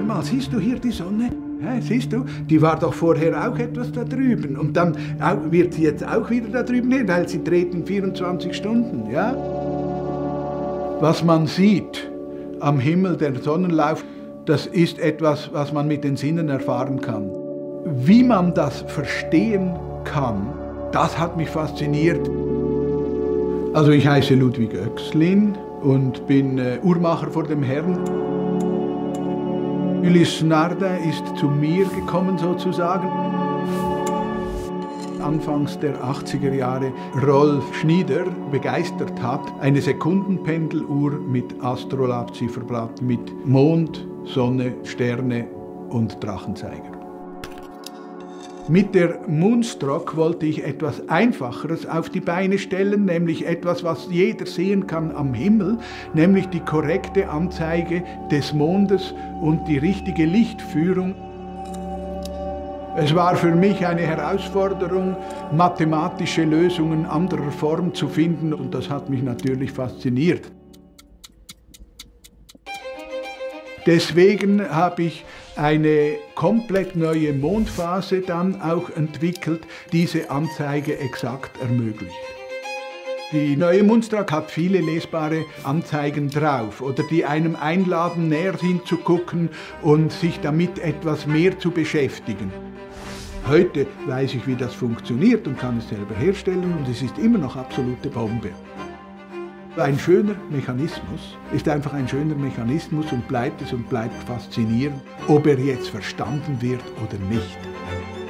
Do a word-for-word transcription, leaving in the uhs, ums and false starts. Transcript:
hör mal, siehst du hier die Sonne? Ja, siehst du, die war doch vorher auch etwas da drüben und dann wird sie jetzt auch wieder da drüben hin, weil sie dreht in vierundzwanzig Stunden. Ja? Was man sieht am Himmel, der Sonnenlauf, das ist etwas, was man mit den Sinnen erfahren kann. Wie man das verstehen kann, das hat mich fasziniert. Also ich heiße Ludwig Oechslin und bin äh, Uhrmacher vor dem Herrn. Ulysse Nardin ist zu mir gekommen sozusagen. Anfangs der achtziger Jahre Rolf Schnieder begeistert hat, eine Sekundenpendeluhr mit Astrolabe-Zifferblatt mit Mond, Sonne, Sterne und Drachenzeiger. Mit der Moonstruck wollte ich etwas Einfacheres auf die Beine stellen, nämlich etwas, was jeder sehen kann am Himmel, nämlich die korrekte Anzeige des Mondes und die richtige Lichtführung. Es war für mich eine Herausforderung, mathematische Lösungen anderer Form zu finden, und das hat mich natürlich fasziniert. Deswegen habe ich eine komplett neue Mondphase dann auch entwickelt, diese Anzeige exakt ermöglicht. Die neue Moonstruck hat viele lesbare Anzeigen drauf, oder die einem einladen, näher hinzugucken und sich damit etwas mehr zu beschäftigen. Heute weiß ich, wie das funktioniert und kann es selber herstellen, und es ist immer noch absolute Bombe. Ein schöner Mechanismus ist einfach ein schöner Mechanismus und bleibt es und bleibt faszinierend, ob er jetzt verstanden wird oder nicht.